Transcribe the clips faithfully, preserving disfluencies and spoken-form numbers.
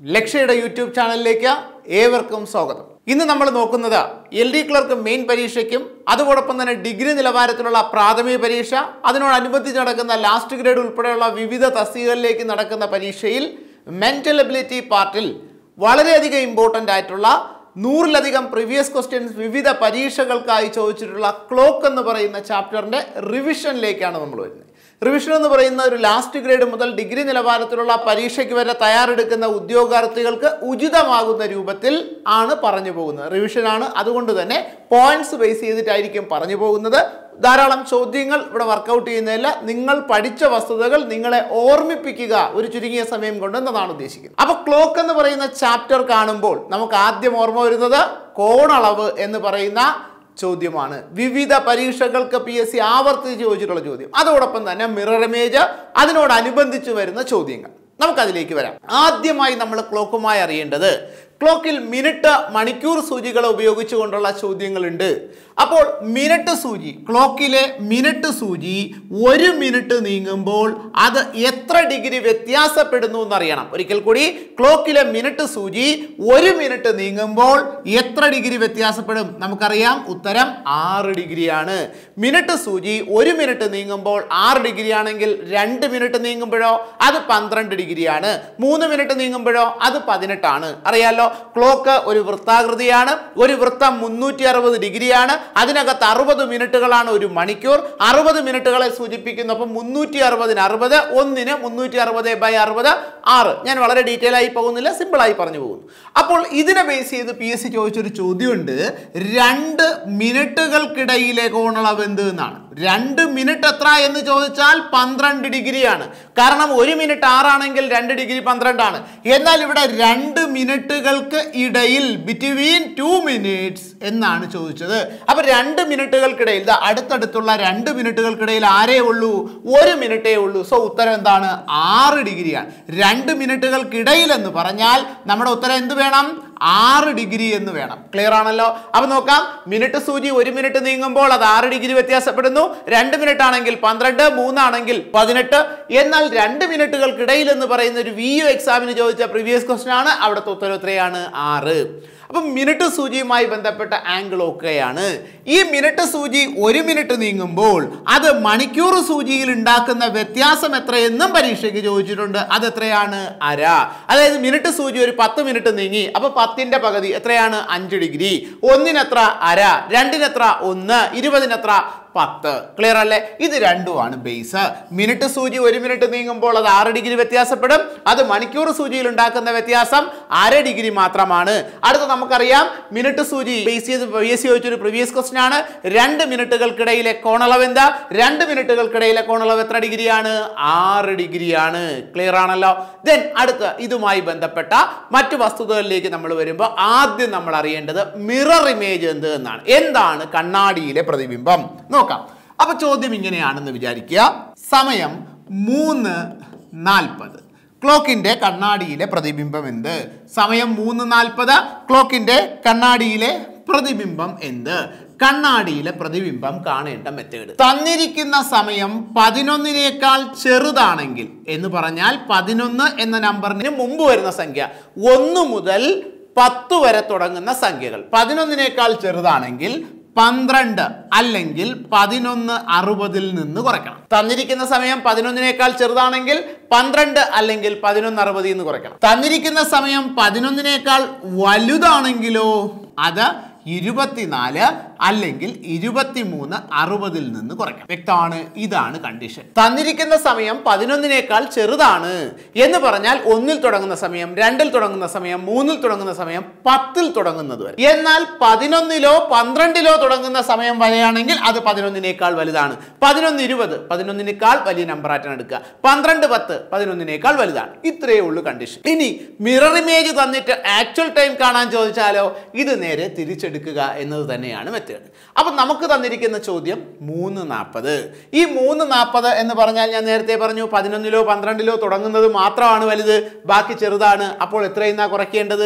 ലക്ഷ്യയുടെ YouTube ചാനലിലേക്ക് ഏവർക്കും സ്വാഗതം. ഇന്ന് നമ്മൾ നോക്കുന്നത് എൽ ഡി ക്ലർക്ക് മെയിൻ പരീക്ഷയ്ക്കും അതോടൊപ്പം തന്നെ ഡിഗ്രി നിലവാരത്തിലുള്ള പ്രാഥമിക പരീക്ഷ, അതിനോടനുബന്ധിച്ച് നടക്കുന്ന ലാസ്റ്റ് ഗ്രേഡ് ഉൾപ്പെടെയുള്ള വിവിധ തസ്തികകളിലേക്ക് നടക്കുന്ന പരീക്ഷയിൽ മെന്റൽ എബിലിറ്റി പാർട്ടിൽ വളരെയധികം ഇമ്പോർട്ടൻ്റ് ആയിട്ടുള്ള നൂറിലധികം പ്രീവിയസ് ക്വസ്റ്റ്യൻസ് വിവിധ പരീക്ഷകൾക്കായി ചോദിച്ചിട്ടുള്ള ക്ലോക്ക് എന്ന് പറയുന്ന ചാപ്റ്ററിൻ്റെ റിവിഷനിലേക്കാണ് നമ്മൾ വരുന്നത്. റിവിഷൻ എന്ന് പറയുന്ന ഒരു ലാസ്റ്റ് ഗ്രേഡ് മുതൽ ഡിഗ്രി നിലവാരത്തിലുള്ള പരീക്ഷയ്ക്ക് വരെ തയ്യാറെടുക്കുന്ന ഉദ്യോഗാർത്ഥികൾക്ക് ഉചിതമാകുന്ന രൂപത്തിൽ ആണ് പറഞ്ഞു പോകുന്നത്. റിവിഷനാണ്, അതുകൊണ്ട് തന്നെ പോയിന്റ്സ് ബേസ് ചെയ്തിട്ടായിരിക്കും പറഞ്ഞു പോകുന്നത്. ധാരാളം ചോദ്യങ്ങൾ ഇവിടെ വർക്കൗട്ട് ചെയ്യുന്നതല്ല, നിങ്ങൾ പഠിച്ച വസ്തുതകൾ നിങ്ങളെ ഓർമ്മിപ്പിക്കുക ഒരു ചുരുങ്ങിയ സമയം കൊണ്ട് എന്നതാണ് ഉദ്ദേശിക്കുന്നത്. അപ്പൊ ക്ലോക്ക് എന്ന് പറയുന്ന ചാപ്റ്റർ കാണുമ്പോൾ നമുക്ക് ആദ്യം ഓർമ്മ വരുന്നത് കോണളവ് എന്ന് പറയുന്ന ചോദ്യമാണ്. വിവിധ പരീക്ഷകൾക്ക് പി എസ് സി ആവർത്തിച്ച് ചോദിച്ചിട്ടുള്ള ചോദ്യം. അതോടൊപ്പം തന്നെ മിറർ ഇമേജ്, അതിനോടനുബന്ധിച്ച് വരുന്ന ചോദ്യങ്ങൾ. നമുക്കതിലേക്ക് വരാം. ആദ്യമായി നമ്മൾ ക്ലോക്കുമായി അറിയേണ്ടത് ക്ലോക്കിൽ മിനിറ്റ്, മണിക്കൂർ സൂചികൾ ഉപയോഗിച്ചുകൊണ്ടുള്ള ചോദ്യങ്ങളുണ്ട്. അപ്പോൾ മിനിറ്റ് സൂചി, ക്ലോക്കിലെ മിനിറ്റ് സൂചി ഒരു മിനിറ്റ് നീങ്ങുമ്പോൾ അത് എത്ര ഡിഗ്രി വ്യത്യാസപ്പെടുന്നു എന്നറിയണം. ഒരിക്കൽ കൂടി, ക്ലോക്കിലെ മിനിറ്റ് സൂചി ഒരു മിനിറ്റ് നീങ്ങുമ്പോൾ എത്ര ഡിഗ്രി വ്യത്യാസപ്പെടും? നമുക്കറിയാം, ഉത്തരം ആറ് ഡിഗ്രിയാണ്. മിനിറ്റ് സൂചി ഒരു മിനിറ്റ് നീങ്ങുമ്പോൾ ആറ് ഡിഗ്രി ആണെങ്കിൽ രണ്ട് മിനിറ്റ് നീങ്ങുമ്പോഴോ അത് പന്ത്രണ്ട് ഡിഗ്രിയാണ്. മൂന്ന് മിനിറ്റ് നീങ്ങുമ്പോഴോ അത് പതിനെട്ടാണ്. അറിയാലോ, ക്ലോക്ക് ഒരു വൃത്താകൃതിയാണ്. ഒരു വൃത്തം മുന്നൂറ്റി അറുപത് ഡിഗ്രിയാണ്. അതിനകത്ത് അറുപത് മിനിറ്റുകളാണ് ഒരു മണിക്കൂർ. അറുപത് മിനിറ്റുകളെ സൂചിപ്പിക്കുന്നു. അപ്പം മുന്നൂറ്റി അറുപതിന് അറുപത്, ഒന്നിന് മുന്നൂറ്റി അറുപത് ബൈ അറുപത്, ആറ്. ഞാൻ വളരെ ഡീറ്റെയിൽ ആയി പോകുന്നില്ല, സിമ്പിൾ ആയി പറഞ്ഞു പോകുന്നു. അപ്പോൾ ഇതിനെ ബേസ് ചെയ്ത് പി എസ് സി ചോദിച്ചൊരു ചോദ്യമുണ്ട്, രണ്ട് മിനിറ്റുകൾക്കിടയിലെ കോണളവ് എന്ത് എന്നാണ്. രണ്ട് മിനിറ്റ് എത്ര എന്ന് ചോദിച്ചാൽ പന്ത്രണ്ട് ഡിഗ്രിയാണ്. കാരണം ഒരു മിനിറ്റ് ആറാണെങ്കിൽ രണ്ട് ഡിഗ്രി പന്ത്രണ്ടാണ്. എന്നാൽ ഇവിടെ രണ്ട് മിനിറ്റുകൾക്ക് ഇടയിൽ, ബിറ്റ്വീൻ ടു മിനിറ്റ്സ് എന്നാണ് ചോദിച്ചത്. അപ്പൊ രണ്ട് മിനിറ്റുകൾക്കിടയിൽ, അടുത്തടുത്തുള്ള രണ്ട് മിനിറ്റുകൾക്കിടയിൽ ആരേ ഉള്ളൂ? ഒരു മിനിറ്റേ ഉള്ളൂ. സോ ഉത്തരം എന്താണ്? ആറ് ഡിഗ്രിയാണ്. രണ്ട് മിനിറ്റുകൾക്കിടയിൽ എന്ന് പറഞ്ഞാൽ നമ്മുടെ ഉത്തരം എന്ത് വേണം? ആറ് ഡിഗ്രി എന്ന് വേണം. ക്ലിയർ ആണല്ലോ? അപ്പൊ നോക്കാം, മിനിറ്റ് സൂചി ഒരു മിനിറ്റ് നീങ്ങുമ്പോൾ അത് ആറ് ഡിഗ്രി വ്യത്യാസപ്പെടുന്നു. രണ്ട് മിനിറ്റ് ആണെങ്കിൽ പന്ത്രണ്ട്, മൂന്നാണെങ്കിൽ പതിനെട്ട്. എന്നാൽ രണ്ട് മിനിറ്റുകൾക്കിടയിൽ എന്ന് പറയുന്ന ഒരു വി യു എക്സാമിന് ചോദിച്ച പ്രീവിയസ് ക്വസ്റ്റ്യൻ ആണ്. അവിടുത്തെ ഉത്തരം എത്രയാണ്? ആറ്. അപ്പം മിനിറ്റ് സൂചിയുമായി ബന്ധപ്പെട്ട ആംഗിൾ ഒക്കെയാണ്. ഈ മിനിറ്റ് സൂചി ഒരു മിനിറ്റ് നീങ്ങുമ്പോൾ അത് മണിക്കൂർ സൂചിയിൽ ഉണ്ടാക്കുന്ന വ്യത്യാസം എത്രയെന്നും പരീക്ഷയ്ക്ക് ചോദിച്ചിട്ടുണ്ട്. അത് എത്രയാണ്? അര. അതായത് മിനിറ്റ് സൂചി ഒരു പത്ത് മിനിറ്റ് നീങ്ങി, അപ്പൊ പത്തിന്റെ പകുതി എത്രയാണ്? അഞ്ച് ഡിഗ്രി. ഒന്നിനെത്ര? അര. രണ്ടിനെത്ര? ഒന്ന്. ഇരുപതിനെത്ര? പത്ത്. ക്ലിയർ അല്ലേ? ഇത് രണ്ടുമാണ് ബേസ്. മിനിറ്റ് സൂചി ഒരു മിനിറ്റ് നീങ്ങുമ്പോൾ അത് ആറ് ഡിഗ്രി വ്യത്യാസപ്പെടും. അത് മണിക്കൂർ സൂചിയിൽ ഉണ്ടാക്കുന്ന വ്യത്യാസം അര ഡിഗ്രി മാത്രമാണ്. അടുത്ത നമുക്കറിയാം, മിനിറ്റ് സൂചി ബേസ് ചെയ്ത് പി എസ് സി ചോദിച്ചൊരു പ്രീവിയസ് ക്വസ്റ്റ്യൻ ആണ്. രണ്ട് മിനിറ്റുകൾക്കിടയിലെ കോണളവ് എന്താ? രണ്ട് മിനിറ്റുകൾക്കിടയിലെ കോണളവ് എത്ര ഡിഗ്രിയാണ്? ആറ് ഡിഗ്രിയാണ്. ക്ലിയർ ആണല്ലോ? ദെൻ അടുത്ത ഇതുമായി ബന്ധപ്പെട്ട മറ്റു വസ്തുതകളിലേക്ക് നമ്മൾ വരുമ്പോൾ ആദ്യം നമ്മൾ അറിയേണ്ടത് മിറർ ഇമേജ് എന്ത് എന്നാണ്. എന്താണ് കണ്ണാടിയിലെ പ്രതിബിംബം? നോക്കാം. അപ്പൊ ചോദ്യം ഇങ്ങനെയാണെന്ന് വിചാരിക്കുക. സമയം മൂന്ന് നാൽപ്പത്. ക്ലോക്കിന്റെ കണ്ണാടിയിലെ പ്രതിബിംബം എന്ത്? സമയം മൂന്ന് നാൽപ്പത്. ക്ലോക്കിന്റെ കണ്ണാടിയിലെ പ്രതിബിംബം എന്ത്? കണ്ണാടിയിലെ പ്രതിബിംബം കാണേണ്ട മെത്തേഡ്. തന്നിരിക്കുന്ന സമയം പതിനൊന്നിനേക്കാൾ ചെറുതാണെങ്കിൽ എന്ന് പറഞ്ഞാൽ പതിനൊന്ന് എന്ന നമ്പറിന് മുമ്പ് വരുന്ന സംഖ്യ, ഒന്ന് മുതൽ പത്ത് വരെ തുടങ്ങുന്ന സംഖ്യകൾ പതിനൊന്നിനേക്കാൾ ചെറുതാണെങ്കിൽ പന്ത്രണ്ട് അല്ലെങ്കിൽ പതിനൊന്ന് അറുപതിൽ നിന്ന് കുറയ്ക്കണം. തന്നിരിക്കുന്ന സമയം പതിനൊന്നിനേക്കാൾ ചെറുതാണെങ്കിൽ പന്ത്രണ്ട് അല്ലെങ്കിൽ പതിനൊന്ന് അറുപതിൽ നിന്ന് കുറയ്ക്കണം. തന്നിരിക്കുന്ന സമയം പതിനൊന്നിനേക്കാൾ വലുതാണെങ്കിലോ അത് ഇരുപത്തിനാല് അല്ലെങ്കിൽ ഇരുപത്തിമൂന്ന് അറുപതിൽ നിന്ന് കുറയ്ക്കണം. വ്യക്തമാണ്? ഇതാണ് കണ്ടീഷൻ. തന്നിരിക്കുന്ന സമയം പതിനൊന്നിനേക്കാൾ ചെറുതാണ് എന്ന് പറഞ്ഞാൽ ഒന്നിൽ തുടങ്ങുന്ന സമയം, രണ്ടിൽ തുടങ്ങുന്ന സമയം, മൂന്നിൽ തുടങ്ങുന്ന സമയം, പത്തിൽ തുടങ്ങുന്നത് വരെ. എന്നാൽ പതിനൊന്നിലോ പന്ത്രണ്ടിലോ തുടങ്ങുന്ന സമയം വരെയാണെങ്കിൽ അത് പതിനൊന്നിനേക്കാൾ വലുതാണ്. പതിനൊന്ന് ഇരുപത് പതിനൊന്നിനേക്കാൾ വലിയ നമ്പർ ആയിട്ടാണ് എടുക്കുക. പന്ത്രണ്ട് പത്ത് പതിനൊന്നിനേക്കാൾ വലുതാണ്. ഇത്രയേ ഉള്ളൂ കണ്ടീഷൻ. ഇനി മിറർ ഇമേജ് തന്നിട്ട് ആക്ച്വൽ ടൈം കാണാൻ ചോദിച്ചാലോ ഇത് നേരെ തിരിച്ചെടുക്കുക എന്നത് തന്നെയാണ് മെത്തേഡ്. അപ്പൊ നമുക്ക് തന്നിരിക്കുന്ന ചോദ്യം മൂന്ന് നാൽപ്പത്. ഈ മൂന്ന് നാൽപ്പത് എന്ന് പറഞ്ഞാൽ ഞാൻ നേരത്തെ പറഞ്ഞു പതിനൊന്നിലോ പന്ത്രണ്ടിലോ തുടങ്ങുന്നത് മാത്രമാണ് വലുത്, ബാക്കി ചെറുതാണ്. അപ്പോൾ എത്രയെന്നാ കുറയ്ക്കേണ്ടത്?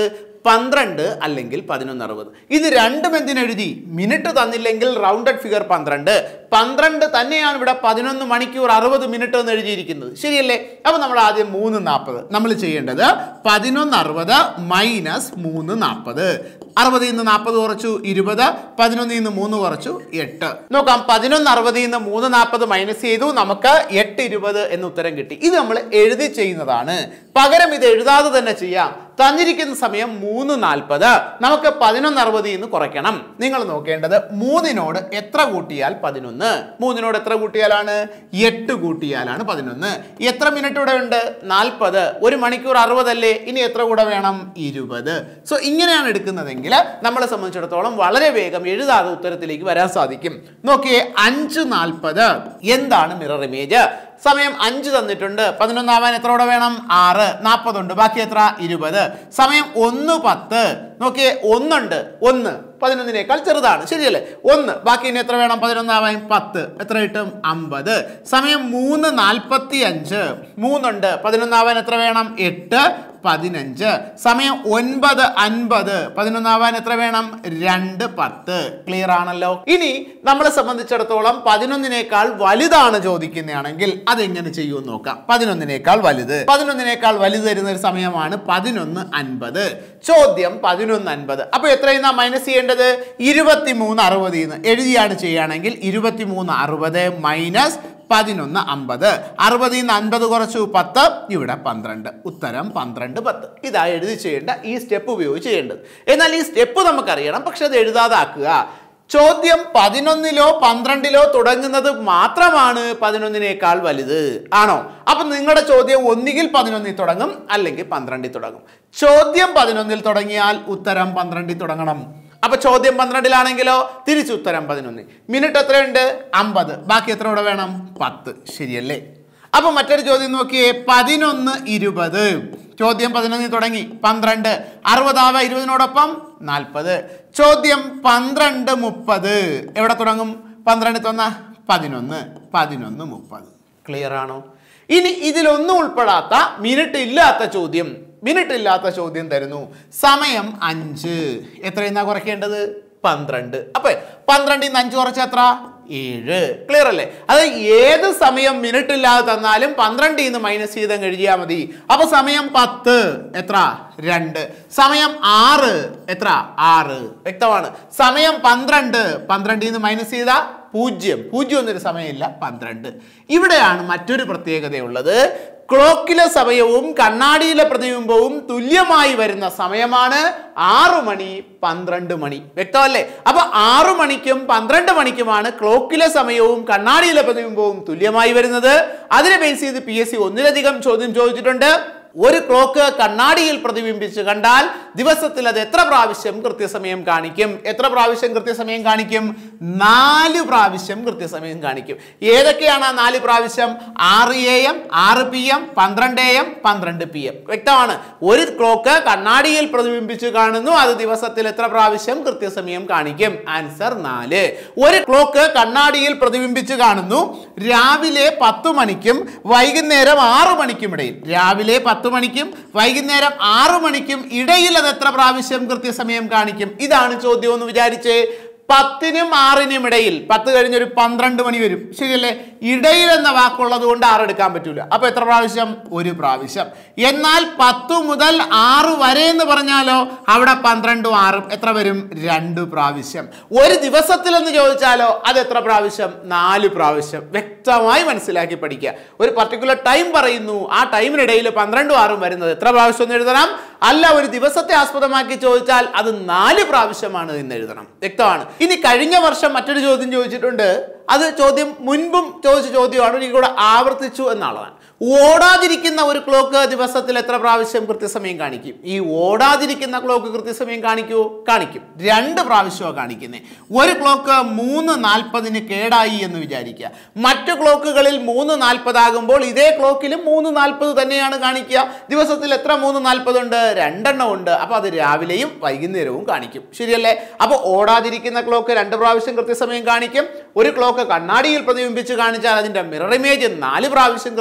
പന്ത്രണ്ട് അല്ലെങ്കിൽ പതിനൊന്ന് അറുപത്. ഇത് രണ്ടും എന്തിനെഴുതി? മിനിറ്റ് തന്നില്ലെങ്കിൽ റൗണ്ടഡ് ഫിഗർ പന്ത്രണ്ട്, പന്ത്രണ്ട് തന്നെയാണ് ഇവിടെ പതിനൊന്ന് മണിക്കൂർ അറുപത് മിനിറ്റ് എന്ന് എഴുതിയിരിക്കുന്നത്, ശരിയല്ലേ? അപ്പൊ നമ്മൾ ആദ്യം മൂന്ന് നാൽപ്പത് നമ്മൾ ചെയ്യേണ്ടത് പതിനൊന്ന് അറുപത് മൈനസ് മൂന്ന് നാൽപ്പത്. അറുപതിൽ നിന്ന് നാൽപ്പത് കുറച്ചു ഇരുപത്, പതിനൊന്നിൽ നിന്ന് മൂന്ന് കുറച്ചു എട്ട്. നോക്കാം, പതിനൊന്ന് അറുപതിൽ നിന്ന് മൂന്ന് നാൽപ്പത് മൈനസ് ചെയ്തു, നമുക്ക് എട്ട് ഇരുപത് എന്ന് ഉത്തരം കിട്ടി. ഇത് നമ്മൾ എഴുതി ചെയ്യുന്നതാണ്. പകരം ഇത് എഴുതാതെ തന്നെ ചെയ്യാം. തന്നിരിക്കുന്ന സമയം മൂന്ന് നാൽപ്പത്, നമുക്ക് പതിനൊന്ന് അറുപതിൽ നിന്ന് കുറയ്ക്കണം. നിങ്ങൾ നോക്കേണ്ടത് മൂന്നിനോട് എത്ര കൂട്ടിയാൽ പതിനൊന്ന്, മൂന്നിനോട് എത്ര കൂട്ടിയാലാണ്? എട്ട് കൂട്ടിയാലാണ് പതിനൊന്ന്. എത്ര മിനിറ്റ് ഇവിടെ ഉണ്ട്? നാൽപ്പത്. ഒരു മണിക്കൂർ അറുപതല്ലേ, ഇനി എത്ര കൂടെ വേണം? ഇരുപത്. സോ ഇങ്ങനെയാണ് എടുക്കുന്നതെങ്കിൽ നമ്മളെ സംബന്ധിച്ചിടത്തോളം വളരെ വേഗം എഴുതാതെ ഉത്തരത്തിലേക്ക് വരാൻ സാധിക്കും. നോക്കിയേ, അഞ്ച് നാൽപ്പത് എന്താണ് മിറർ ഇമേജ്? സമയം അഞ്ച് തന്നിട്ടുണ്ട്, പതിനൊന്നാവാൻ എത്ര കൂടെ വേണം? ആറ്. നാൽപ്പതുണ്ട്, ബാക്കി എത്ര? ഇരുപത്. സമയം ഒന്ന് പത്ത്, നോക്കിയേ ഒന്നുണ്ട്, ഒന്ന് പതിനൊന്നിനേക്കാൾ ചെറുതാണ്, ശരിയല്ലേ? ഒന്ന്, ബാക്കി ഇനി എത്ര വേണം? പതിനൊന്നാവാൻ പത്ത്, എത്ര കിട്ടും? അമ്പത്. സമയം മൂന്ന് നാൽപ്പത്തി അഞ്ച്, മൂന്നുണ്ട്, പതിനൊന്നാവാൻ എത്ര വേണം? എട്ട്, പതിനഞ്ച്. സമയം ഒൻപത് അൻപത്, പതിനൊന്നാവാൻ എത്ര വേണം? രണ്ട്, പത്ത്. ക്ലിയർ ആണല്ലോ? ഇനി നമ്മളെ സംബന്ധിച്ചിടത്തോളം പതിനൊന്നിനേക്കാൾ വലുതാണ് ചോദിക്കുന്നതാണെങ്കിൽ അതെങ്ങനെ ചെയ്യുമെന്ന് നോക്കാം. പതിനൊന്നിനേക്കാൾ വലുത്, പതിനൊന്നിനേക്കാൾ വലുത് തരുന്ന ഒരു സമയമാണ് പതിനൊന്ന് അൻപത്. ചോദ്യം പതിനൊന്ന് അൻപത്. അപ്പൊ എത്രയും നാം മൈനസ് ചെയ്യേണ്ടത്? ഇരുപത്തിമൂന്ന് അറുപതിൽ നിന്ന് എഴുതിയാണ് ചെയ്യുകയാണെങ്കിൽ ഇരുപത്തിമൂന്ന് അറുപത് മൈനസ് പതിനൊന്ന് അമ്പത്. അറുപതിൽ നിന്ന് അൻപത് കുറച്ചു പത്ത്, ഇവിടെ പന്ത്രണ്ട്. ഉത്തരം പന്ത്രണ്ട് പത്ത്. ഇതാ എഴുതി ചെയ്യേണ്ട ഈ സ്റ്റെപ്പ് ഉപയോഗിച്ച് ചെയ്യേണ്ടത്. എന്നാൽ ഈ സ്റ്റെപ്പ് നമുക്കറിയണം, പക്ഷെ അത് എഴുതാതാക്കുക. ചോദ്യം പതിനൊന്നിലോ പന്ത്രണ്ടിലോ തുടങ്ങുന്നത് മാത്രമാണ് പതിനൊന്നിനേക്കാൾ വലുത് ആണോ? അപ്പൊ നിങ്ങളുടെ ചോദ്യം ഒന്നുകിൽ പതിനൊന്നിൽ തുടങ്ങും അല്ലെങ്കിൽ പന്ത്രണ്ടിൽ തുടങ്ങും. ചോദ്യം പതിനൊന്നിൽ തുടങ്ങിയാൽ ഉത്തരം പന്ത്രണ്ടിൽ തുടങ്ങണം. അപ്പൊ ചോദ്യം പന്ത്രണ്ടിലാണെങ്കിലോ തിരിച്ചുത്തരം പതിനൊന്നിൽ. മിനിറ്റ് എത്രയുണ്ട്? അമ്പത്. ബാക്കി എത്ര കൂടെ വേണം? പത്ത്. ശരിയല്ലേ? അപ്പൊ മറ്റൊരു ചോദ്യം നോക്കിയേ, പതിനൊന്ന് ഇരുപത്. ചോദ്യം പതിനൊന്നിൽ തുടങ്ങി, പന്ത്രണ്ട്. അറുപതാവ ഇരുപതിനോടൊപ്പം നാൽപ്പത്. ചോദ്യം പന്ത്രണ്ട് മുപ്പത്. എവിടെ തുടങ്ങും? പന്ത്രണ്ടിൽ തന്ന പതിനൊന്ന്, പതിനൊന്ന് മുപ്പത്. ക്ലിയർ ആണോ? ഇനി ഇതിലൊന്നും ഉൾപ്പെടാത്ത മിനിറ്റ് ഇല്ലാത്ത ചോദ്യം, മിനിറ്റ് ഇല്ലാത്ത ചോദ്യം തരുന്നു. സമയം അഞ്ച്. എത്രയെന്നാ കുറയ്ക്കേണ്ടത്? പന്ത്രണ്ട്. അപ്പൊ പന്ത്രണ്ടിൽ നിന്ന് അഞ്ച് കുറച്ച് എത്ര? ഏഴ്. ക്ലിയർ അല്ലേ? അത് ഏത് സമയം മിനിറ്റ് ഇല്ലാതെ തന്നാലും പന്ത്രണ്ടിൽ നിന്ന് മൈനസ് ചെയ്ത് എഴുതിയാൽ മതി. അപ്പൊ സമയം പത്ത് എത്ര? രണ്ട്. സമയം ആറ് എത്ര? ആറ്. വ്യക്തമാണ്. സമയം പന്ത്രണ്ട്, പന്ത്രണ്ടിൽ നിന്ന് മൈനസ് ചെയ്താ പൂജ്യം. പൂജ്യം ഒന്നൊരു സമയമില്ല, പന്ത്രണ്ട്. ഇവിടെയാണ് മറ്റൊരു പ്രത്യേകതയുള്ളത്. ക്ലോക്കിലെ സമയവും കണ്ണാടിയിലെ പ്രതിബിംബവും തുല്യമായി വരുന്ന സമയമാണ് ആറു മണി പന്ത്രണ്ട് മണി. വ്യക്തമല്ലേ? അപ്പൊ ആറു മണിക്കും പന്ത്രണ്ട് മണിക്കുമാണ് ക്ലോക്കിലെ സമയവും കണ്ണാടിയിലെ പ്രതിബിംബവും തുല്യമായി വരുന്നത്. അതിനെ ബേസ് ചെയ്ത് പി എസ് സി ഒന്നിലധികം ചോദ്യം ചോദിച്ചിട്ടുണ്ട്. ഒരു ക്ലോക്ക് കണ്ണാടിയിൽ പ്രതിബിംബിച്ച് കണ്ടാൽ ദിവസത്തിൽ അത് എത്ര പ്രാവശ്യം കൃത്യസമയം കാണിക്കും? എത്ര പ്രാവശ്യം കൃത്യസമയം കാണിക്കും? നാല് പ്രാവശ്യം കൃത്യസമയം കാണിക്കും. ഏതൊക്കെയാണ് ആ നാല് പ്രാവശ്യം? ആറ് എ എം, ആറ് പി എം, പന്ത്രണ്ട് എ എം, പന്ത്രണ്ട് പി എം. വ്യക്തമാണ്. ഒരു ക്ലോക്ക് കണ്ണാടിയിൽ പ്രതിബിംബിച്ച് കാണുന്നു, അത് ദിവസത്തിൽ എത്ര പ്രാവശ്യം കൃത്യസമയം കാണിക്കും? ആൻസർ നാല്. ഒരു ക്ലോക്ക് കണ്ണാടിയിൽ പ്രതിബിംബിച്ച് കാണുന്നു രാവിലെ പത്തു മണിക്കും വൈകുന്നേരം ആറു മണിക്കും ഇടയിൽ. രാവിലെ പത്ത് മണിക്കും വൈകുന്നേരം ആറു മണിക്കും ഇടയിൽ അത് എത്ര പ്രാവശ്യം കൃത്യസമയം കാണിക്കും? ഇതാണ് ചോദ്യം എന്ന് വിചാരിച്ചേ. പത്തിനും ആറിനും ഇടയിൽ, പത്ത് കഴിഞ്ഞൊരു പന്ത്രണ്ട് മണി വരും, ശരിയല്ലേ? ഇടയിൽ എന്ന വാക്കുള്ളത് കൊണ്ട് ആറ് എടുക്കാൻ പറ്റൂല. അപ്പൊ എത്ര പ്രാവശ്യം? ഒരു പ്രാവശ്യം. എന്നാൽ പത്തു മുതൽ ആറ് വരെ എന്ന് പറഞ്ഞാലോ അവിടെ പന്ത്രണ്ടും ആറും എത്ര വരും? രണ്ട് പ്രാവശ്യം. ഒരു ദിവസത്തിൽ എന്ന് ചോദിച്ചാലോ അത് എത്ര പ്രാവശ്യം? നാല് പ്രാവശ്യം. വ്യക്തമായി മനസ്സിലാക്കി പഠിക്കുക. ഒരു പർട്ടിക്കുലർ ടൈം പറയുന്നു, ആ ടൈമിനിടയിൽ പന്ത്രണ്ടും ആറും വരുന്നത് എത്ര പ്രാവശ്യം എന്ന് എഴുതണം. അല്ല, ഒരു ദിവസത്തെ ആസ്പദമാക്കി ചോദിച്ചാൽ അത് നാല് പ്രാവശ്യമാണ് എന്ന് എഴുതണം. വ്യക്തമാണ്. ഇനി കഴിഞ്ഞ വർഷം മറ്റൊരു ചോദ്യം ചോദിച്ചിട്ടുണ്ട്. അത് ചോദ്യം മുൻപും ചോദിച്ച ചോദ്യമാണ്, ഒരിക്കൽ കൂടെ ആവർത്തിച്ചു എന്നുള്ളതാണ്. ഓടാതിരിക്കുന്ന ഒരു ക്ലോക്ക് ദിവസത്തിൽ എത്ര പ്രാവശ്യം കൃത്യസമയം കാണിക്കും? ഈ ഓടാതിരിക്കുന്ന ക്ലോക്ക് കൃത്യസമയം കാണിക്കൂ? കാണിക്കും. രണ്ട് പ്രാവശ്യമാണ് കാണിക്കുന്നത്. ഒരു ക്ലോക്ക് മൂന്ന് നാൽപ്പതിന് കേടായി എന്ന് വിചാരിക്കുക. മറ്റു ക്ലോക്കുകളിൽ മൂന്ന് നാൽപ്പതാകുമ്പോൾ ഇതേ ക്ലോക്കിലും മൂന്ന് നാൽപ്പത് തന്നെയാണ് കാണിക്കുക. ദിവസത്തിൽ എത്ര മൂന്ന് നാൽപ്പത് ഉണ്ട്? രണ്ടെണ്ണം ഉണ്ട്. അപ്പൊ അത് രാവിലെയും വൈകുന്നേരവും കാണിക്കും. ശരിയല്ലേ? അപ്പൊ ഓടാതിരിക്കുന്ന ക്ലോക്ക് രണ്ട് പ്രാവശ്യം കൃത്യസമയം കാണിക്കും. ഒരു ക്ലോക്ക് കണ്ണാടിയിൽ പ്രതിബിംബിച്ച് കാണിച്ചാൽ അതിന്റെ മിറർ ഇമേജ് നാല് പ്രാവശ്യം കൃത്യമായിരിക്കും.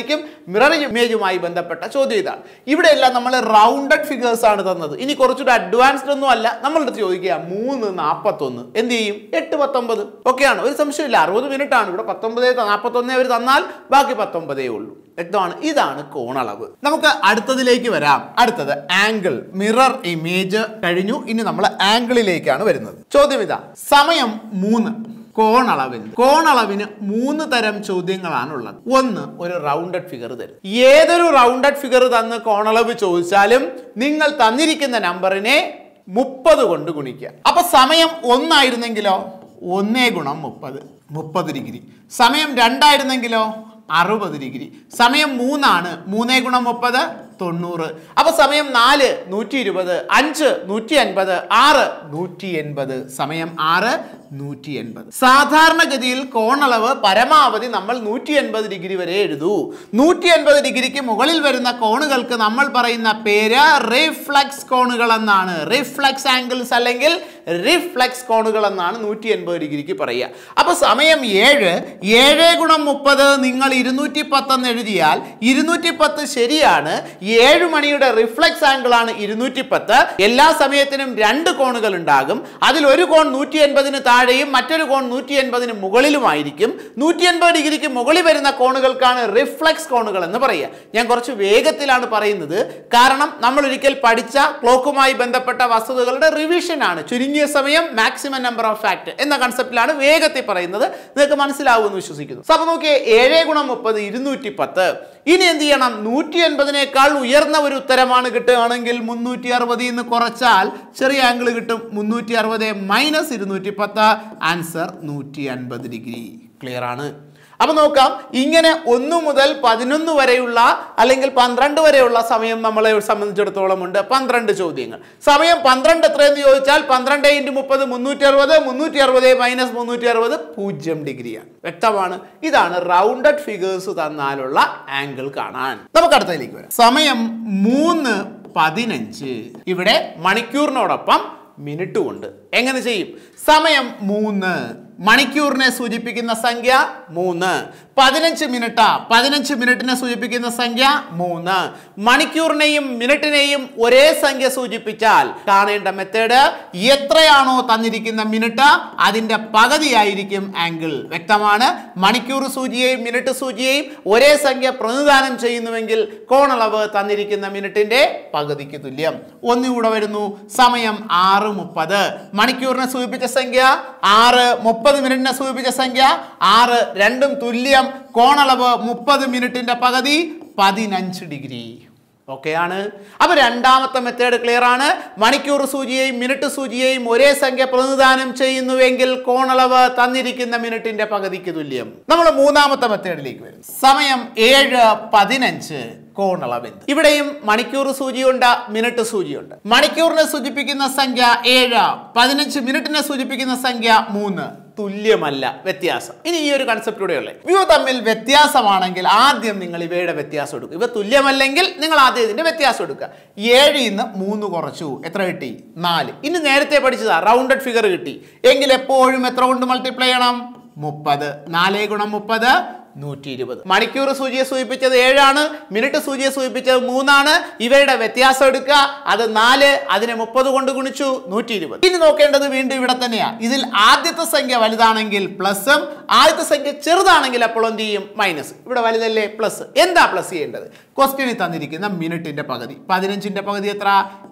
ആയിരിക്കും. മിറർ ഇമേജുമായി ബന്ധപ്പെട്ട ചോദ്യം ഇതാണ്. ഇവിടെയെല്ലാം നമ്മൾ റൗണ്ടഡ് ഫിഗേഴ്സ് ആണ് തന്നത്. ഇനി കുറച്ചുകൂടെ അഡ്വാൻസ്ഡ് ഒന്നും അല്ല. നമ്മളുടെ ചോദിക്കുക മൂന്ന് നാൽപ്പത്തൊന്ന് എന്ത് ചെയ്യും? എട്ട് പത്തൊമ്പത് ഒക്കെയാണ്. ഒരു സംശയമില്ല, അറുപത് മിനിറ്റ് ആണ്. ഇവിടെ പത്തൊമ്പത് നാൽപ്പത്തൊന്നേ അവർ തന്നാൽ ബാക്കി പത്തൊമ്പതേ ഉള്ളൂ. വ്യക്തമാണ്. ഇതാണ് കോണളവ്. നമുക്ക് അടുത്തതിലേക്ക് വരാം. അടുത്തത് ആംഗിൾ. മിറർ ഇമേജ് കഴിഞ്ഞു. ഇനി നമ്മൾ ആംഗിളിലേക്കാണ് വരുന്നത്. ചോദ്യം ഇതാ, സമയം മൂന്ന്, കോണളവിന് കോണളവിന് മൂന്ന് തരം ചോദ്യങ്ങളാണ് ഉള്ളത്. ഒന്ന്, ഒരു റൗണ്ടഡ് ഫിഗർ തരും. ഏതൊരു റൗണ്ടഡ് ഫിഗർ തന്ന് കോണളവ് ചോദിച്ചാലും നിങ്ങൾ തന്നിരിക്കുന്ന നമ്പറിനെ മുപ്പത് കൊണ്ട് ഗുണിക്കുക. അപ്പൊ സമയം ഒന്നായിരുന്നെങ്കിലോ ഒന്നേ ഗുണം മുപ്പത്, മുപ്പത് ഡിഗ്രി. സമയം രണ്ടായിരുന്നെങ്കിലോ അറുപത് ഡിഗ്രി. സമയം മൂന്നാണ്, മൂന്നേ ഗുണം മുപ്പത് തൊണ്ണൂറ്. അപ്പൊ സമയം നാല് നൂറ്റി ഇരുപത്, അഞ്ച് നൂറ്റി അൻപത്, ആറ് നൂറ്റി എൺപത്. സമയം ആറ് നൂറ്റി എൺപത്. സാധാരണഗതിയിൽ കോണളവ് പരമാവധി നമ്മൾ നൂറ്റി എൺപത് ഡിഗ്രി വരെ എഴുതൂ. നൂറ്റി എൺപത് ഡിഗ്രിക്ക് മുകളിൽ വരുന്ന കോണുകൾക്ക് നമ്മൾ പറയുന്ന പേര് റിഫ്ലക്സ് കോണുകൾ എന്നാണ്. റിഫ്ലക്സ് ആംഗിൾസ് അല്ലെങ്കിൽ റിഫ്ലക്സ് കോണുകൾ എന്നാണ് നൂറ്റി എൺപത് ഡിഗ്രിക്ക് പറയുക. അപ്പൊ സമയം ഏഴ്, ഏഴ് ഗുണം മുപ്പത് നിങ്ങൾ ഇരുന്നൂറ്റി പത്ത് എന്ന് എഴുതിയാൽ ഇരുന്നൂറ്റി പത്ത് ശരിയാണ്. ഏഴ് മണിയുടെ റിഫ്ലക്സ് ആംഗിൾ ആണ് ഇരുന്നൂറ്റി പത്ത്. എല്ലാ സമയത്തിനും രണ്ട് കോണുകൾ ഉണ്ടാകും. അതിൽ ഒരു കോൺ നൂറ്റി എൺപതിന് താഴെയും മറ്റൊരു കോൺ നൂറ്റി എൺപതിന് മുകളിലുമായിരിക്കും. നൂറ്റി എൺപത് ഡിഗ്രിക്ക് മുകളിൽ വരുന്ന കോണുകൾക്കാണ് റിഫ്ലക്സ് കോണുകൾ എന്ന് പറയുക. ഞാൻ കുറച്ച് വേഗത്തിലാണ് പറയുന്നത്, കാരണം നമ്മൾ ഒരിക്കൽ പഠിച്ച ക്ലോക്കുമായി ബന്ധപ്പെട്ട വസ്തുതകളുടെ റിവിഷൻ ആണ്. ചുരുങ്ങിയ സമയം മാക്സിമം നമ്പർ ഓഫ് ഫാക്ട് എന്ന കൺസെപ്റ്റിലാണ് വേഗത്തിൽ പറയുന്നത്. നിങ്ങൾക്ക് മനസ്സിലാവുമെന്ന് വിശ്വസിക്കുന്നു. അപ്പൊ നോക്കിയേ, ഏഴ് ഗുണം മുപ്പത് ഇരുന്നൂറ്റി പത്ത്. ഇനി എന്ത് ചെയ്യണം? നൂറ്റി എൺപതിനേക്കാൾ ഉയർന്ന ഒരു ഉത്തരമാണ് കിട്ടുകയാണെങ്കിൽ മുന്നൂറ്റി അറുപതിൽ നിന്ന് കുറച്ചാൽ ചെറിയ ആംഗിൾ കിട്ടും. മുന്നൂറ്റി അറുപത് മൈനസ് ഇരുന്നൂറ്റി പത്ത്, ആൻസർ നൂറ്റി അൻപത് ഡിഗ്രി. ക്ലിയർ ആണ്. അപ്പൊ നോക്കാം, ഇങ്ങനെ ഒന്ന് മുതൽ പതിനൊന്ന് വരെയുള്ള അല്ലെങ്കിൽ പന്ത്രണ്ട് വരെയുള്ള സമയം നമ്മളെ സംബന്ധിച്ചിടത്തോളം ഉണ്ട് പന്ത്രണ്ട് ചോദ്യങ്ങൾ. സമയം പന്ത്രണ്ട് എത്രയെന്ന് ചോദിച്ചാൽ പന്ത്രണ്ട് ഇൻറ്റു മുപ്പത് മുന്നൂറ്റി അറുപത്, മുന്നൂറ്റി അറുപത് മൈനസ് മുന്നൂറ്റി അറുപത് പൂജ്യം ഡിഗ്രിയാണ്. വ്യക്തമാണ്. ഇതാണ് റൗണ്ടഡ് ഫിഗേഴ്സ് തന്നാലുള്ള ആംഗിൾ കാണാൻ. നമുക്ക് അടുത്തതിലേക്ക് വരാം. സമയം മൂന്ന് പതിനഞ്ച്. ഇവിടെ മണിക്കൂറിനോടൊപ്പം മിനിറ്റ് കൊണ്ട് എങ്ങനെ ചെയ്യും? സമയം മൂന്ന്, മണിക്കൂറിനെ സൂചിപ്പിക്കുന്ന സംഖ്യ മൂന്ന്. പതിനഞ്ച് മിനിറ്റ്, പതിനഞ്ച് മിനിറ്റിനെ സൂചിപ്പിക്കുന്ന സംഖ്യ മൂന്ന്. മണിക്കൂറിനെയും മിനിറ്റിനെയും ഒരേ സംഖ്യ സൂചിപ്പിച്ചാൽ കാണേണ്ട മെത്തേഡ്, എത്രയാണോ തന്നിരിക്കുന്ന മിനിറ്റ് അതിന്റെ പകുതിയായിരിക്കും ആംഗിൾ. വ്യക്തമാണ്. മണിക്കൂർ സൂചിയെയും മിനിറ്റ് സൂചിയെയും ഒരേ സംഖ്യ പ്രതിനിധാനം ചെയ്യുന്നുവെങ്കിൽ കോണളവ് തന്നിരിക്കുന്ന മിനിറ്റിന്റെ പകുതിക്ക് തുല്യം. ഒന്നുകൂടെ വരുന്നു. സമയം ആറ് മുപ്പത്. മണിക്കൂറിനെ സൂചിപ്പിച്ച സംഖ്യ ആറ്, മുപ്പത് മിനിറ്റിനെ സൂചിപ്പിച്ച സംഖ്യ ആറ്, രണ്ടും തുല്യം. കോണളവ് മുപ്പത് മിനിറ്റിന്റെ പകുതി പതിനഞ്ച് ഡിഗ്രി. ഓക്കെയാണ്. അപ്പൊ രണ്ടാമത്തെ മെത്തേഡ് ക്ലിയർ ആണ്. മണിക്കൂർ സൂചിയെയും മിനിറ്റ് സൂചിയെയും ഒരേ സംഖ്യ പ്രതിനിധാനം ചെയ്യുന്നുവെങ്കിൽ കോണളവ് തന്നിരിക്കുന്ന മിനിറ്റിന്റെ പകുതിക്ക് തുല്യം. നമ്മൾ മൂന്നാമത്തെ മെത്തേഡിലേക്ക് വരും. സമയം ഏഴ് പതിനഞ്ച്, കോണളവ്. ഇവിടെയും മണിക്കൂർ സൂചിയുണ്ട്, മിനിറ്റ് സൂചിയുണ്ട്. മണിക്കൂറിനെ സൂചിപ്പിക്കുന്ന സംഖ്യ ഏഴ്, പതിനഞ്ച് മിനിറ്റിനെ സൂചിപ്പിക്കുന്ന സംഖ്യ മൂന്ന്. തുല്യമല്ല, വ്യത്യാസം. ഇനി ഈ ഒരു കൺസെപ്റ്റ് കൂടെ ഉള്ളത്, ഇവ തമ്മിൽ വ്യത്യാസമാണെങ്കിൽ ആദ്യം നിങ്ങൾ ഇവയുടെ വ്യത്യാസം എടുക്കുക. ഇവ തുല്യമല്ലെങ്കിൽ നിങ്ങൾ ആദ്യം ഇതിന്റെ വ്യത്യാസം എടുക്കുക. ഏഴിൽ നിന്ന് മൂന്ന് കുറച്ചു, എത്ര കിട്ടി? നാല്. ഇനി നേരത്തെ പഠിച്ചതാ റൗണ്ടഡ് ഫിഗർ കിട്ടി എങ്കിൽ എപ്പോഴും എത്ര കൊണ്ട് മൾട്ടിപ്ലൈ ചെയ്യണം? മുപ്പത്. നാല് ഗുണം മുപ്പത് നൂറ്റി ഇരുപത്. മണിക്കൂർ സൂചിയെ സൂചിപ്പിച്ചത് ഏഴാണ്, മിനിറ്റ് സൂചിയെ സൂചിപ്പിച്ചത് മൂന്നാണ്. ഇവയുടെ വ്യത്യാസം എടുക്കുക, അത് നാല്, അതിനെ മുപ്പത് കൊണ്ട് ഗുണിച്ചു നൂറ്റി ഇരുപത്. ഇനി നോക്കേണ്ടത് വീണ്ടും ഇവിടെ തന്നെയാണ്. ഇതിൽ ആദ്യത്തെ സംഖ്യ വലുതാണെങ്കിൽ പ്ലസും ആദ്യത്തെ സംഖ്യ ചെറുതാണെങ്കിൽ അപ്പോൾ എന്ത് ചെയ്യും? മൈനസ്. ഇവിടെ വലുതല്ലേ പ്ലസ്. എന്താ പ്ലസ് ചെയ്യേണ്ടത്? ക്വസ്റ്റ്യനിൽ തന്നിരിക്കുന്ന മിനിറ്റിന്റെ പകുതി. പതിനഞ്ചിന്റെ പകുതി എത്ര?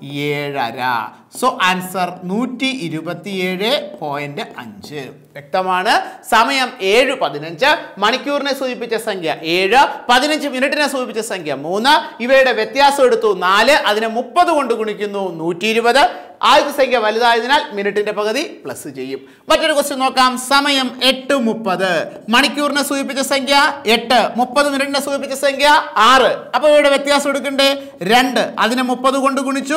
ഏഴര. സോ ആൻസർ നൂറ്റി ഇരുപത്തിയേഴ് പോയിന്റ് അഞ്ച്. വ്യക്തമാണ്. സമയം ഏഴ് പതിനഞ്ച്. മണിക്കൂറിനെ സൂചിപ്പിച്ച സംഖ്യ ഏഴ്, പതിനഞ്ച് മിനിറ്റിനെ സൂചിപ്പിച്ച സംഖ്യ മൂന്ന്. ഇവയുടെ വ്യത്യാസം എടുത്തു നാല്, അതിനെ മുപ്പത് കൊണ്ട് ഗുണിക്കുന്നു നൂറ്റി ഇരുപത്. ആദ്യത്തെ സംഖ്യ വലുതായതിനാൽ മിനിറ്റിന്റെ പകുതി പ്ലസ് ചെയ്യും. മറ്റൊരു ക്വസ്റ്റ്യൻ നോക്കാം. സമയം എട്ട് മുപ്പത്. മണിക്കൂറിനെ സൂചിപ്പിച്ച സംഖ്യ എട്ട്, മുപ്പത് മിനിറ്റിനെ സൂചിപ്പിച്ച സംഖ്യ ആറ്. അപ്പൊ ഇവിടെ വ്യത്യാസം എടുക്കണ്ടേ? രണ്ട്, അതിനെ മുപ്പത് കൊണ്ട് ഗുണിച്ചു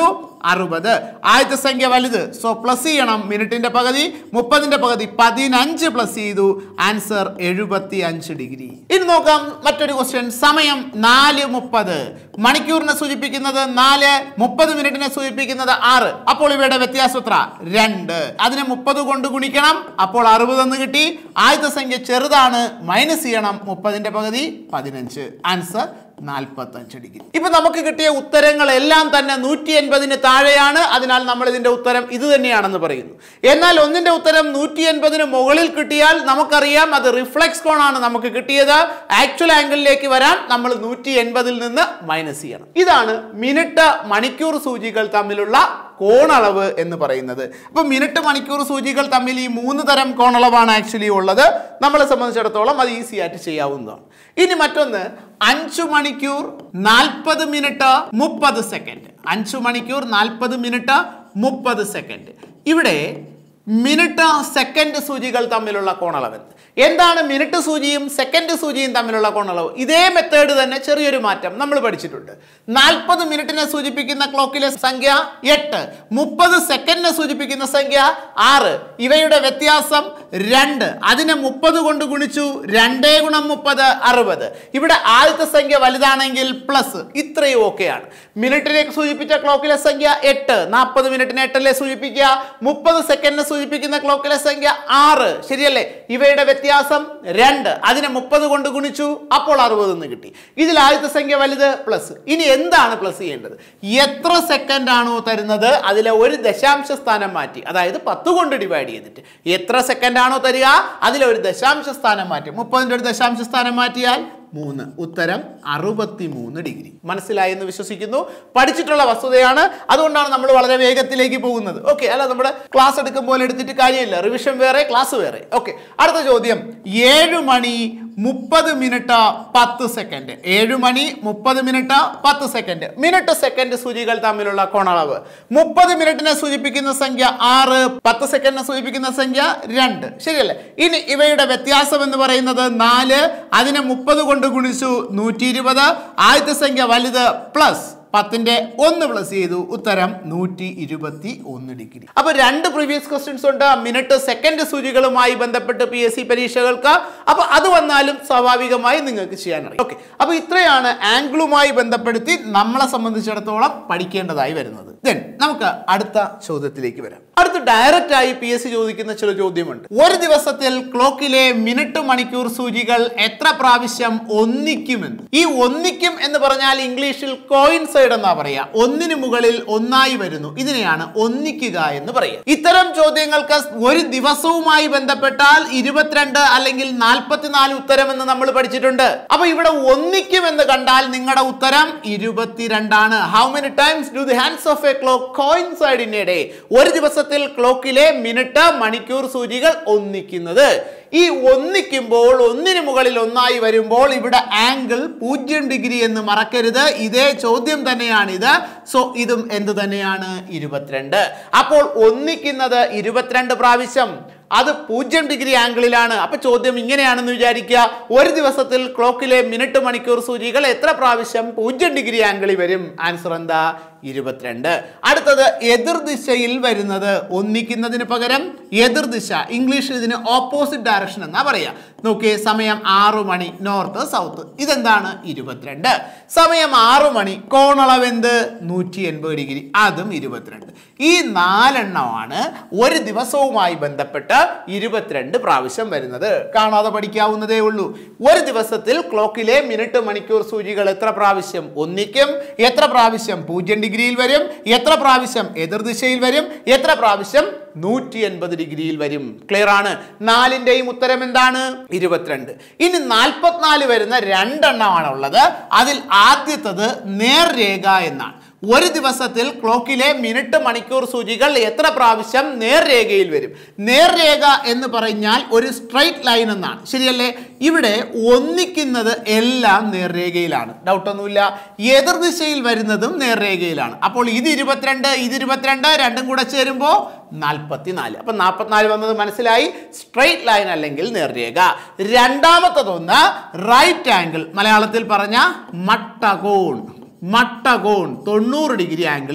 അറുപത്. ആദ്യത്തെ സംഖ്യ വലുത്, സോ പ്ലസ് ചെയ്യണം. മിനിറ്റിന്റെ പകുതി മുപ്പതിന്റെ പകുതി പതിനഞ്ച് പ്ലസ് ചെയ്തു. ആൻസർ എഴുപത്തി അഞ്ച് ഡിഗ്രി. ഇനി നോക്കാം മറ്റൊരു ക്വസ്റ്റ്യൻ. സമയം നാല് മുപ്പത്. മണിക്കൂറിനെ സൂചിപ്പിക്കുന്നത് നാല്, മുപ്പത് മിനിറ്റിനെ സൂചിപ്പിക്കുന്നത് ആറ്. അപ്പോൾ ഇവയുടെ വ്യത്യാസം എത്ര? രണ്ട്. അതിനെ മുപ്പത് കൊണ്ട് ഗുണിക്കണം, അപ്പോൾ അറുപത് എന്ന് കിട്ടി. ആദ്യത്തെ സംഖ്യ ചെറുതാണ്, മൈനസ് ചെയ്യണം. മുപ്പതിന്റെ പകുതി പതിനഞ്ച്. ആൻസർ നാൽപ്പത്തഞ്ച് ഡിഗ്രി. ഇപ്പൊ നമുക്ക് കിട്ടിയ ഉത്തരങ്ങളെല്ലാം തന്നെ നൂറ്റി എൺപതിന് താഴെയാണ്. അതിനാൽ നമ്മൾ ഇതിന്റെ ഉത്തരം ഇത് തന്നെയാണെന്ന് പറയുന്നു. എന്നാൽ ഒന്നിന്റെ ഉത്തരം നൂറ്റി എൺപതിന് മുകളിൽ കിട്ടിയാൽ നമുക്കറിയാം അത് റിഫ്ലക്സ് കോണാണ് നമുക്ക് കിട്ടിയത്. ആക്ച്വൽ ആംഗിളിലേക്ക് വരാൻ നമ്മൾ നൂറ്റി എൺപതിൽ നിന്ന് മൈനസ് ചെയ്യണം. ഇതാണ് മിനിറ്റ് മണിക്കൂർ സൂചികൾ തമ്മിലുള്ള കോണളവ് എന്ന് പറയുന്നത്. അപ്പൊ മിനിറ്റ് മണിക്കൂർ സൂചികൾ തമ്മിൽ ഈ മൂന്ന് തരം കോണളവാണ് ആക്ച്വലി ഉള്ളത്. നമ്മളെ സംബന്ധിച്ചിടത്തോളം അത് ഈസി ആയിട്ട് ചെയ്യാവുന്നതാണ്. ഇനി മറ്റൊന്ന്, അഞ്ചു മണിക്കൂർ നാൽപ്പത് മിനിറ്റ് മുപ്പത് സെക്കൻഡ്. അഞ്ചു മണിക്കൂർ നാൽപ്പത് മിനിറ്റ് മുപ്പത് സെക്കൻഡ്. ഇവിടെ മിനിറ്റ് സെക്കൻഡ് സൂചികൾ തമ്മിലുള്ള കോണളവ് എന്താണ്? മിനിറ്റ് സൂചിയും സെക്കൻഡ് സൂചിയും തമ്മിലുള്ള കോണളവ്. ഇതേ മെത്തേഡ് തന്നെ ചെറിയൊരു മാറ്റം നമ്മൾ പഠിച്ചിട്ടുണ്ട്. നാൽപ്പത് മിനിറ്റിനെ സൂചിപ്പിക്കുന്ന ക്ലോക്കിലെ സംഖ്യ എട്ട്, മുപ്പത് സെക്കൻഡിനെ സൂചിപ്പിക്കുന്ന സംഖ്യ ആറ്. ഇവയുടെ വ്യത്യാസം രണ്ട്. അതിനെ മുപ്പത് കൊണ്ട് ഗുണിച്ചു. രണ്ടേ ഗുണം മുപ്പത് അറുപത്. ഇവിടെ ആദ്യത്തെ സംഖ്യ വലുതാണെങ്കിൽ പ്ലസ്. ഇത്രയും ഓക്കെയാണ്. മിനിറ്റിനെ സൂചിപ്പിച്ച ക്ലോക്കിലെ സംഖ്യ എട്ട്, നാൽപ്പത് മിനിറ്റിനെ എട്ടല്ലേ സൂചിപ്പിക്കുക. മുപ്പത് സെക്കൻഡിനെ സൂചിപ്പിക്കുന്ന ക്ലോക്കിലെ സംഖ്യ ആറ്, ശരിയല്ലേ? ഇവയുടെ വ്യത്യാസം രണ്ട്. അതിനെ മുപ്പത് കൊണ്ട് ഗുണിച്ചു, അപ്പോൾ അറുപത് എന്ന് കിട്ടി. ഇതിൽ ആദ്യത്തെ സംഖ്യ വലുത്, പ്ലസ്. ഇനി എന്താണ് പ്ലസ് ചെയ്യേണ്ടത്? എത്ര സെക്കൻഡ് ആണോ തരുന്നത് അതിലെ ഒരു ദശാംശ സ്ഥാനം മാറ്റി, അതായത് പത്ത് കൊണ്ട് ഡിവൈഡ് ചെയ്തിട്ട് എത്ര സെക്കൻഡ് ആണോ തരിക അതിലെ ഒരു ദശാംശ സ്ഥാനം മാറ്റി. മുപ്പതിന്റെ ഒരു ദശാംശ സ്ഥാനം മാറ്റിയാൽ മൂന്ന്. ഉത്തരം അറുപത്തി മൂന്ന് ഡിഗ്രി. മനസ്സിലായി എന്ന് വിശ്വസിക്കുന്നു. പഠിച്ചിട്ടുള്ള വസ്തുതയാണ്, അതുകൊണ്ടാണ് നമ്മൾ വളരെ വേഗത്തിലേക്ക് പോകുന്നത്. ഓക്കെ, അല്ല നമ്മുടെ ക്ലാസ് എടുക്കുമ്പോൾ എടുത്തിട്ട് കാര്യമില്ല. റിവിഷൻ വേറെ, ക്ലാസ് വേറെ. ഓക്കെ, അടുത്ത ചോദ്യം. ഏഴു മണി മുപ്പത് മിനിറ്റ് പത്ത് സെക്കൻഡ്. ഏഴു മണി മുപ്പത് മിനിറ്റ് പത്ത് സെക്കൻഡ്. മിനിറ്റ് സെക്കൻഡ് സൂചികൾ തമ്മിലുള്ള കോണളവ്. മുപ്പത് മിനിറ്റിനെ സൂചിപ്പിക്കുന്ന സംഖ്യ ആറ്, പത്ത് സെക്കൻഡിനെ സൂചിപ്പിക്കുന്ന സംഖ്യ രണ്ട്, ശരിയല്ലേ? ഇനി ഇവയുടെ വ്യത്യാസം എന്ന് പറയുന്നത് നാല്. അതിനെ മുപ്പത് കൊണ്ട് ഗുണിച്ചു, നൂറ്റി ഇരുപത്. ആദ്യത്തെ സംഖ്യ വലുത്, പ്ലസ് പത്തിന്റെ ഒന്ന് പ്ലസ് ചെയ്തു. ഉത്തരം നൂറ്റി ഇരുപത്തി ഒന്ന് ഡിഗ്രി. അപ്പൊ രണ്ട് പ്രീവിയസ് ക്വസ്റ്റ്യൻസ് ഉണ്ട് മിനിറ്റ് സെക്കൻഡ് സൂചികളുമായി ബന്ധപ്പെട്ട് പി എസ് സി പരീക്ഷകൾക്ക്. അപ്പൊ അത് വന്നാലും സ്വാഭാവികമായി നിങ്ങൾക്ക് ചെയ്യാനറിയാം. ഓക്കെ, അപ്പൊ ഇത്രയാണ് ആംഗിളുമായി ബന്ധപ്പെടുത്തി നമ്മളെ സംബന്ധിച്ചിടത്തോളം പഠിക്കേണ്ടതായി വരുന്നത്. ദെൻ നമുക്ക് അടുത്ത ചോദ്യത്തിലേക്ക് വരാം. അടുത്ത ഡയറക്റ്റ് ആയി പി എസ് സി ചോദിക്കുന്ന ചില ചോദ്യമുണ്ട്. ഒരു ദിവസത്തിൽ ക്ലോക്കിലെ മിനിറ്റ് മണിക്കൂർ സൂചികൾ എത്ര പ്രാവശ്യം ഒന്നിക്കുമെന്ന്. ഈ ഒന്നിക്കും എന്ന് പറഞ്ഞാൽ ഇംഗ്ലീഷിൽ കോയിൻസൈഡ് എന്നാ പറയാ. ഒന്നിന് മുകളിൽ ഒന്നായി വരുന്നു, ഇതിനെയാണ് ഒന്നിക്കുക എന്ന് പറയുക. ഇത്തരം ചോദ്യങ്ങൾക്ക് ഒരു ദിവസവുമായി ബന്ധപ്പെട്ടാൽ ഇരുപത്തിരണ്ട് അല്ലെങ്കിൽ നാൽപ്പത്തിനാല് ഉത്തരം എന്ന് നമ്മൾ പഠിച്ചിട്ടുണ്ട്. അപ്പൊ ഇവിടെ ഒന്നിക്കും എന്ന് കണ്ടാൽ നിങ്ങളുടെ ഉത്തരം ഇരുപത്തിരണ്ടാണ്. How many times do the hands of a clock coincide in a day? ഒരു ദിവസത്തിൽ ക്ലോക്കിലെ മിനിറ്റ് മണിക്കൂർ സൂചികൾ ഒന്നിക്കുന്നത്. ഈ ഒന്നിക്കുമ്പോൾ ഒന്നിന് മുകളിൽ ഒന്നായി വരുമ്പോൾ ഇവിടെ ആംഗിൾ പൂജ്യം ഡിഗ്രി എന്ന് മറക്കരുത്. ഇതേ ചോദ്യം തന്നെയാണിത്. സോ ഇതും എന്ത് തന്നെയാണ്? ഇരുപത്തിരണ്ട്. അപ്പോൾ ഒന്നിക്കുന്നത് ഇരുപത്തിരണ്ട് പ്രാവശ്യം, അത് പൂജ്യം ഡിഗ്രി ആംഗിളിലാണ്. അപ്പൊ ചോദ്യം ഇങ്ങനെയാണെന്ന് വിചാരിക്കുക. ഒരു ദിവസത്തിൽ ക്ലോക്കിലെ മിനിറ്റ് മണിക്കൂർ സൂചികൾ എത്ര പ്രാവശ്യം പൂജ്യം ഡിഗ്രി ആംഗിളിൽ വരും? ആൻസർ എന്താ? ഇരുപത്തിരണ്ട്. അടുത്തത് എതിർദിശയിൽ വരുന്നത്. ഒന്നിക്കുന്നതിന് പകരം എതിർദിശ, ഇംഗ്ലീഷിൽ ഇതിന് ഓപ്പോസിറ്റ് ഡയറക്ഷൻ എന്നാ പറയാ. നോക്കിയേ, സമയം ആറു മണി, നോർത്ത് സൗത്ത്. ഇതെന്താണ്? ഇരുപത്തിരണ്ട്. സമയം ആറു മണി, കോണളവ് എന്ത്? നൂറ്റി എൺപത് ഡിഗ്രി, അതും ഇരുപത്തിരണ്ട്. ഈ നാലെണ്ണമാണ് ഒരു ദിവസവുമായി ബന്ധപ്പെട്ട് ഇരുപത്തിരണ്ട് പ്രാവശ്യം വരുന്നത്. കാണാതെ പഠിക്കാവുന്നതേ ഉള്ളൂ. ഒരു ദിവസത്തിൽ ക്ലോക്കിലെ മിനിറ്റ് മണിക്കൂർ സൂചികൾ എത്ര പ്രാവശ്യം ഒന്നിക്കും, എത്ര പ്രാവശ്യം പൂജ്യം ഡിഗ്രിയിൽ വരും, എത്ര പ്രാവശ്യം എതിർദിശയിൽ വരും, എത്ര പ്രാവശ്യം നൂറ്റി എൺപത് ഡിഗ്രിയിൽ വരും. ക്ലിയർ ആണ്? നാലിന്റെയും ഉത്തരം എന്താണ്? ഇരുപത്തിരണ്ട്. ഇനി നാൽപ്പത്തിനാല് വരുന്ന രണ്ടെണ്ണമാണ് ഉള്ളത്. അതിൽ ആദ്യത്തത് നേർരേഖ എന്നാണ്. ഒരു ദിവസത്തിൽ ക്ലോക്കിലെ മിനിറ്റ് മണിക്കൂർ സൂചികൾ എത്ര പ്രാവശ്യം നേർരേഖയിൽ വരും? നേർരേഖ എന്ന് പറഞ്ഞാൽ ഒരു സ്ട്രൈറ്റ് ലൈൻ എന്നാണ്, ശരിയല്ലേ? ഇവിടെ ഒന്നിക്കുന്നത് എല്ലാം നേർരേഖയിലാണ്, ഡൗട്ടൊന്നുമില്ല. എതിർദിശയിൽ വരുന്നതും നേർരേഖയിലാണ്. അപ്പോൾ ഇത് ഇരുപത്തിരണ്ട്, ഇത് ഇരുപത്തിരണ്ട്, രണ്ടും കൂടെ ചേരുമ്പോൾ നാൽപ്പത്തിനാല്. അപ്പൊ നാൽപ്പത്തിനാല് വന്നത് മനസ്സിലായി. സ്ട്രൈറ്റ് ലൈൻ അല്ലെങ്കിൽ നേർരേഖ. രണ്ടാമത്തതൊന്ന് റൈറ്റ് ആംഗിൾ, മലയാളത്തിൽ പറഞ്ഞ മട്ടകോൺ. മട്ടകോൺ തൊണ്ണൂറ് ഡിഗ്രി ആംഗിളിൽ വരുന്നത്.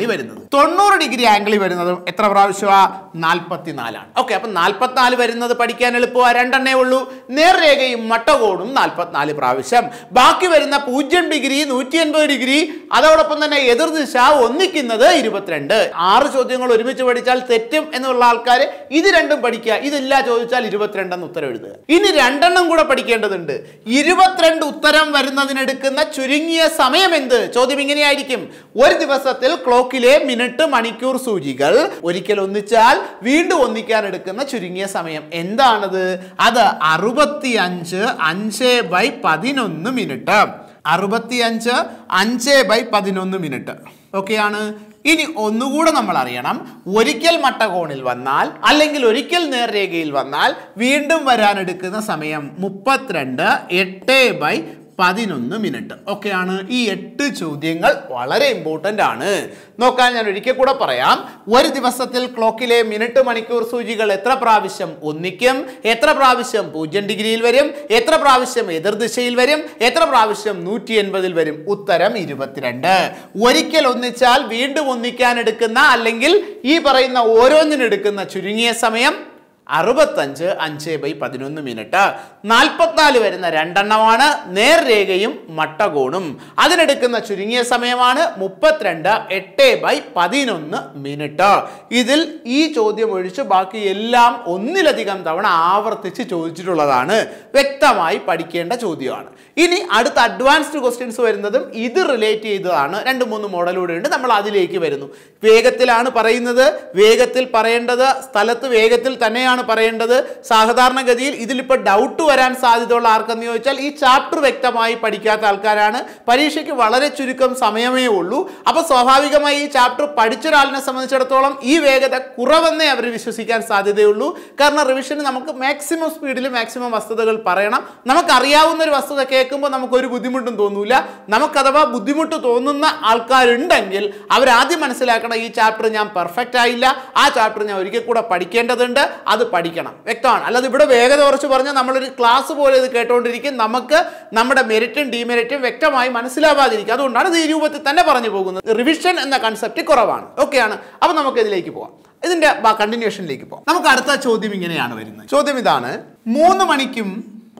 തൊണ്ണൂറ് ഡിഗ്രി ആംഗിളിൽ വരുന്നതും എത്ര പ്രാവശ്യമാണ്? നാൽപ്പത്തിനാലാണ്. ഓക്കെ, അപ്പം നാൽപ്പത്തിനാല് വരുന്നത് പഠിക്കാൻ എളുപ്പമാണ്, രണ്ടെണ്ണേ ഉള്ളൂ. നേർരേഖയും മട്ടകോണും നാൽപ്പത്തിനാല് പ്രാവശ്യം. ബാക്കി വരുന്ന പൂജ്യം ഡിഗ്രി, നൂറ്റി എൺപത് ഡിഗ്രി, അതോടൊപ്പം തന്നെ എതിർദിശ ഒന്നിക്കുന്നത് ഇരുപത്തിരണ്ട്. ആറ് ചോദ്യങ്ങൾ ഒരുമിച്ച് പഠിച്ചാൽ തെറ്റും എന്നുള്ള ആൾക്കാർ ഇത് രണ്ടും പഠിക്കുക. ഇതില്ല ചോദിച്ചാൽ ഇരുപത്തിരണ്ടെന്ന് ഉത്തരം എഴുതുക. ഇനി രണ്ടെണ്ണം കൂടെ പഠിക്കേണ്ടതുണ്ട്. ഇരുപത്തിരണ്ട് ഉത്തരം വരുന്നതിനെടുക്കുന്ന ചുരുങ്ങിയ സമയം എന്ത്? ചോദ്യം ഇങ്ങനെയായിരിക്കും: ഒരു ദിവസത്തിൽ ക്ലോക്കിലെ മിനിറ്റ്, മണിക്കൂർ സൂചികൾ ഒരിക്കൽ ഒന്നിച്ചാൽ വീണ്ടും ഒന്നിക്കാൻ എടുക്കുന്ന ചുരുങ്ങിയ സമയം എന്താണത്? അത് അറുപത്തി അഞ്ച് അഞ്ച് ബൈ പതിനൊന്ന് മിനിറ്റ്. അറുപത്തി അഞ്ച് അഞ്ച് ബൈ പതിനൊന്ന് മിനിറ്റ്. ഓക്കെയാണ്. ഇനി ഒന്നുകൂടെ നമ്മൾ അറിയണം, ഒരിക്കൽ മട്ടകോണിൽ വന്നാൽ അല്ലെങ്കിൽ ഒരിക്കൽ നേർരേഖയിൽ വന്നാൽ വീണ്ടും വരാനെടുക്കുന്ന സമയം മുപ്പത്തിരണ്ട് എട്ട് ബൈ പതിനൊന്ന് മിനിറ്റ്. ഓക്കെയാണ്. ഈ എട്ട് ചോദ്യങ്ങൾ വളരെ ഇമ്പോർട്ടൻ്റ് ആണ്. നോക്കാൻ ഞാൻ ഒരിക്കൽ കൂടെ പറയാം. ഒരു ദിവസത്തിൽ ക്ലോക്കിലെ മിനിറ്റ്, മണിക്കൂർ സൂചികൾ എത്ര പ്രാവശ്യം ഒന്നിക്കും? എത്ര പ്രാവശ്യം പൂജ്യം ഡിഗ്രിയിൽ വരും? എത്ര പ്രാവശ്യം എതിർദിശയിൽ വരും? എത്ര പ്രാവശ്യം നൂറ്റി എൺപതിൽ വരും? ഉത്തരം ഇരുപത്തിരണ്ട്. ഒരിക്കൽ ഒന്നിച്ചാൽ വീണ്ടും ഒന്നിക്കാൻ എടുക്കുന്ന അല്ലെങ്കിൽ ഈ പറയുന്ന ഓരോന്നിനെടുക്കുന്ന ചുരുങ്ങിയ സമയം അറുപത്തഞ്ച് അഞ്ച് ബൈ പതിനൊന്ന് മിനിറ്റ്. നാൽപ്പത്തിനാല് വരുന്ന രണ്ടെണ്ണമാണ് നേർരേഖയും മട്ടകോണും. അതിനെടുക്കുന്ന ചുരുങ്ങിയ സമയമാണ് മുപ്പത്തിരണ്ട് എട്ട് ബൈ പതിനൊന്ന് മിനിറ്റ്. ഇതിൽ ഈ ചോദ്യം ഒഴിച്ച് ബാക്കി എല്ലാം ഒന്നിലധികം തവണ ആവർത്തിച്ച് ചോദിച്ചിട്ടുള്ളതാണ്. വ്യക്തമായി പഠിക്കേണ്ട ചോദ്യമാണ്. ഇനി അടുത്ത അഡ്വാൻസ്ഡ് ക്വസ്റ്റ്യൻസ് വരുന്നതും ഇത് റിലേറ്റ് ചെയ്തതാണ്. രണ്ട് മൂന്ന് മോഡലൂടെ ഉണ്ട്, നമ്മൾ അതിലേക്ക് വരുന്നു. വേഗത്തിലാണ് പറയുന്നത്. വേഗത്തിൽ പറയേണ്ടത് സ്ഥലത്ത് വേഗത്തിൽ തന്നെയാണ് പറയേണ്ടത്. സാധാരണഗതിയിൽ ഇതിലിപ്പോൾ ഡൗട്ട് വരാൻ സാധ്യതയുള്ള ആർക്കെന്ന് ചോദിച്ചാൽ ഈ ചാപ്റ്റർ വ്യക്തമായി പഠിക്കാത്ത ആൾക്കാരാണ്. പരീക്ഷയ്ക്ക് വളരെ ചുരുക്കം സമയമേ ഉള്ളൂ. അപ്പോൾ സ്വാഭാവികമായി ഈ ചാപ്റ്റർ പഠിച്ച ഒരാളിനെ സംബന്ധിച്ചിടത്തോളം ഈ വേഗത കുറവെന്നേ അവർ വിശ്വസിക്കാൻ സാധ്യതയുള്ളൂ. കാരണം റിവിഷന് നമുക്ക് മാക്സിമം സ്പീഡിൽ മാക്സിമം വസ്തുതകൾ പറയണം. നമുക്കറിയാവുന്ന ഒരു വസ്തുത കേൾക്കുമ്പോൾ നമുക്കൊരു ബുദ്ധിമുട്ടും തോന്നൂല. നമുക്കഥവാ ബുദ്ധിമുട്ട് തോന്നുന്ന ആൾക്കാരുണ്ടെങ്കിൽ അവരാദ്യം മനസ്സിലാക്കണം, ഈ ചാപ്റ്റർ ഞാൻ പെർഫെക്റ്റ് ആയില്ല, ആ ചാപ്റ്റർ ഞാൻ ഒരിക്കൽ കൂടെ പഠിക്കേണ്ടതുണ്ട്, അത് പഠിക്കണം. വ്യക്തമാണ്. അല്ലാതെ ഇവിടെ വേഗത കുറച്ച് പറഞ്ഞാൽ നമ്മളൊരു ക്ലാസ് പോലെ ഇത് കേട്ടുകൊണ്ടിരിക്കും, നമുക്ക് നമ്മുടെ മെറിറ്റും ഡിമെറിറ്റും വ്യക്തമായി മനസ്സിലാവാതിരിക്കും. അതുകൊണ്ടാണ് ഇത് ഈ രൂപത്തിൽ തന്നെ പറഞ്ഞു പോകുന്നത്. റിവിഷൻ എന്ന കൺസെപ്റ്റ് കുറവാണ്. ഓക്കെയാണ്. അപ്പോൾ നമുക്ക് ഇതിലേക്ക് പോവാം. ഇതിന്റെ കണ്ടിന്യൂഷനിലേക്ക് പോകാം. നമുക്ക് അടുത്ത ചോദ്യം ഇങ്ങനെയാണ് വരുന്നത്. ചോദ്യം ഇതാണ്: മൂന്ന് മണിക്കും